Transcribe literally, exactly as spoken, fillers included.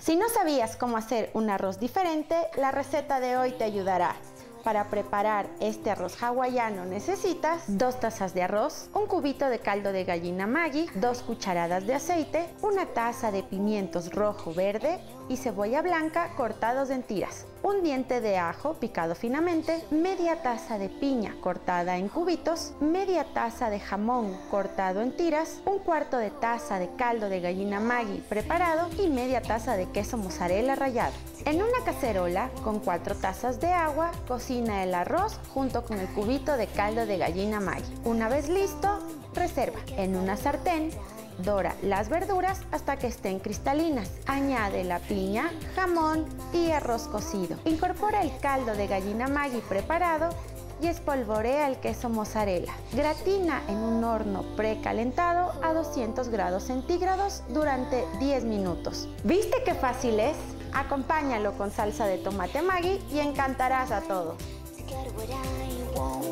Si no sabías cómo hacer un arroz diferente, la receta de hoy te ayudará. Para preparar este arroz hawaiano necesitas dos tazas de arroz, un cubito de caldo de gallina Maggi, dos cucharadas de aceite, una taza de pimientos rojo, verde y cebolla blanca cortados en tiras, un diente de ajo picado finamente, media taza de piña cortada en cubitos, media taza de jamón cortado en tiras, un cuarto de taza de caldo de gallina Maggi preparado y media taza de queso mozzarella rallado. En una cacerola con cuatro tazas de agua, cocina el arroz junto con el cubito de caldo de gallina Maggi. Una vez listo, reserva. En una sartén, dora las verduras hasta que estén cristalinas. Añade la piña, jamón y arroz cocido. Incorpora el caldo de gallina Maggi preparado y espolvorea el queso mozzarella. Gratina en un horno precalentado a doscientos grados centígrados durante diez minutos. ¿Viste qué fácil es? Acompáñalo con salsa de tomate Maggi y encantarás a todos.